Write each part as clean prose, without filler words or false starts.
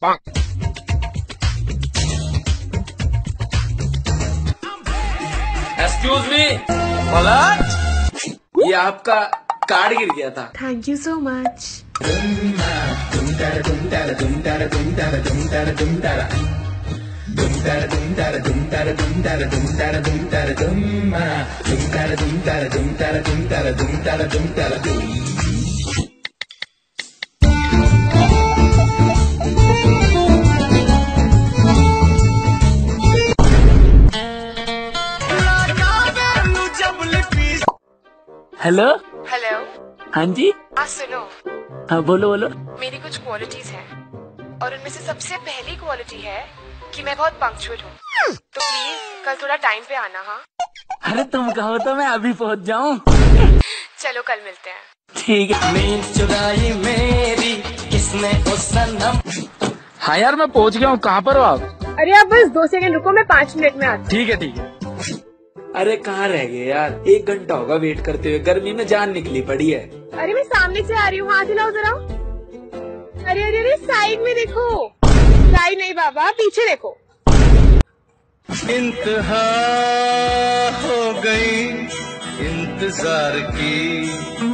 Excuse me, ये आपका card गिर गया था। Thank you so much. Hello hello. हाँ जी। सुनो। हाँ बोलो बोलो। मेरी कुछ क्वालिटीज हैं और उनमें से सबसे पहली क्वालिटी है कि मैं बहुत पंक्चुअल हूँ, तो प्लीज कल थोड़ा टाइम पे आना। हाँ अरे तुम कहो तो मैं अभी पहुँच जाऊँ। चलो कल मिलते हैं। ठीक है। नींद चुराई मेरी किसने ओ सनम। हाँ यार मैं पहुँच गया हूँ। कहाँ पर हो आप? अरे आप बस 2 सेकंड रुको, मैं 5 मिनट में आती हूँ। ठीक है ठीक है। अरे कहाँ रह गए यार, 1 घंटा होगा वेट करते हुए, गर्मी में जान निकली पड़ी है। अरे मैं सामने से आ रही हूँ, हाथ हिलाओ जरा। अरे अरे अरे साइड में देखो। साइड नहीं बाबा, पीछे देखो। इंतहा हो गई इंतजार की,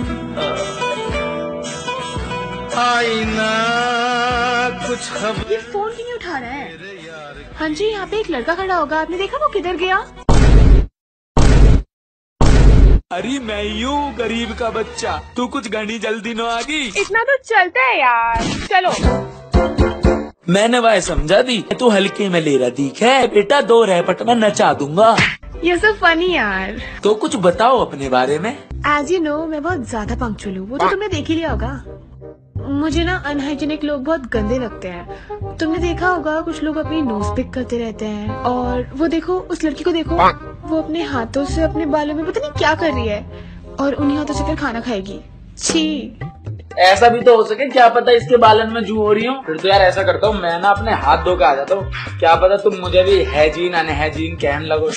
आईना कुछ खबर। ये फोन क्यों नहीं उठा रहा है? हाँ जी, यहाँ पे एक लड़का खड़ा होगा, आपने देखा वो किधर गया? अरे मैं यूं गरीब का बच्चा, तू कुछ घनी जल्दी न आ गई। इतना तो चलता है यार, चलो। मैंने वह समझा दी, तू हल्के में ले रहा दिख है बेटा, 2 रैपट में नचा दूंगा। ये सब फनी यार। तो कुछ बताओ अपने बारे में। एज यू नो मैं बहुत ज्यादा पंक्चुअल हूँ, वो तो तुमने देख ही लिया होगा। मुझे ना अनहाइजीनिक लोग बहुत गंदे लगते हैं। तुमने देखा होगा कुछ लोग अपनी नोज पिक करते रहते हैं, और वो देखो उस लड़की को देखो, वो अपने हाथों से अपने बालों में पता नहीं क्या कर रही है, और उन्हीं हाथों से फिर खाना खाएगी। छी। ऐसा भी तो हो सके, क्या पता इसके बालन में जू हो रही हो। फिर तो यार ऐसा करता हूँ मैं ना अपने हाथ धो के आ जाता हूँ, क्या पता तुम मुझे भी हैजीन अनहैजीन कहने लगो।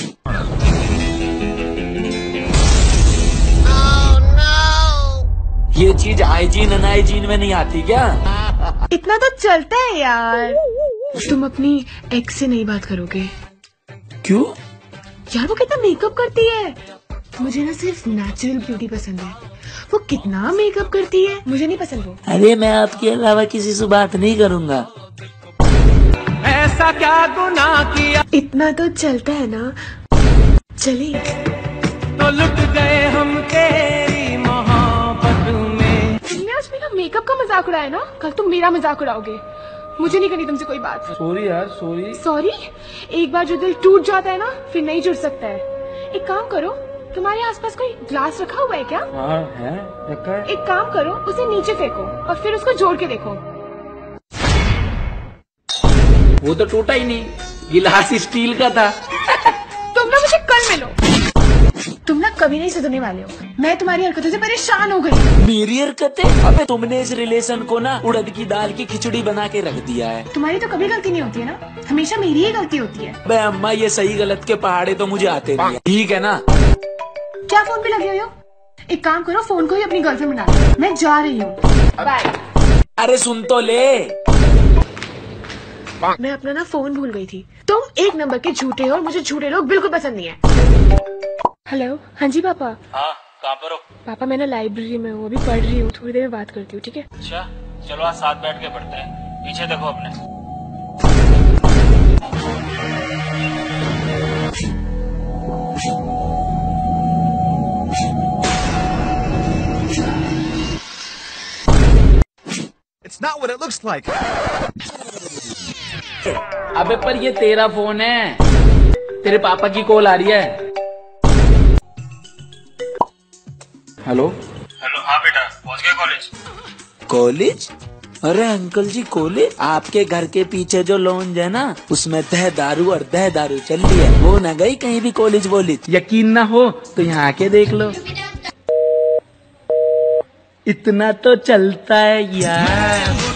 ये चीज हाइजीन अनहाइजीन में नहीं आती क्या? इतना तो चलता है यार। तुम अपनी एक्स से नहीं बात करोगे? क्यों यार? वो कितना मेकअप करती है। मुझे ना सिर्फ नेचुरल ब्यूटी पसंद है। वो कितना मेकअप करती है, मुझे नहीं पसंद वो। अरे मैं आपके अलावा किसी से बात नहीं करूँगा। ऐसा क्या गुनाह किया, इतना तो चलता है ना। चले तो लुट गए हम तेरी मोहब्बत में। तुमने आज मेरा मेकअप का मजाक उड़ाया ना, कल तुम मेरा मजाक उड़ाओगे। मुझे नहीं करनी तुमसे कोई बात। सॉरी यार, सॉरी। सॉरी? एक बार जो दिल टूट जाता है ना, फिर नहीं जुड़ सकता है। एक काम करो, तुम्हारे आसपास कोई ग्लास रखा हुआ है क्या? हाँ है, रखा है। एक काम करो, उसे नीचे फेंको और फिर उसको जोड़ के देखो। वो तो टूटा ही नहीं, गिलास स्टील का था। तुम ना मुझे कल मिलो। तुम ना कभी नहीं सुधरने वाले हो। मैं तुम्हारी हरकतों से परेशान हो गई। मेरी हरकतें? अबे तुमने इस रिलेशन को ना उड़द की दाल की खिचड़ी बना के रख दिया है। तुम्हारी तो कभी गलती नहीं होती है ना, हमेशा मेरी ही गलती होती है। बे अम्मा, ये सही गलत के पहाड़े तो मुझे आते नहीं है, ठीक है ना? क्या फोन पे लगे हुए हो? एक काम करो, फोन को ही अपनी गर्लफ्रेंड बना लो। मैं जा रही हूँ, बाय। अरे सुन तो ले। मैं अपना ना फोन भूल गई थी। तुम 1 नंबर के झूठे हो और मुझे झूठे लोग बिल्कुल पसंद नहीं है। हेलो। हाँ जी पापा। हाँ कहाँ पर हो? पापा मैं ना लाइब्रेरी में हूँ, अभी पढ़ रही हूँ, थोड़ी देर में बात करती हूँ, ठीक है? अच्छा चलो आज साथ बैठ के पढ़ते हैं। पीछे देखो अपने। It's not what it looks like. अबे पर ये तेरा फोन है, तेरे पापा की कॉल आ रही है। Hello hello. हाँ बेटा, पहुँच गए कॉलेज? कॉलेज? अरे अंकल जी कॉलेज? आपके घर के पीछे जो लॉन्ज है ना, उसमें दह दारू और दह दारू चल रही है। वो न गई कहीं भी कॉलेज वॉलेज। यकीन ना हो तो यहाँ आके देख लो। इतना तो चलता है यार।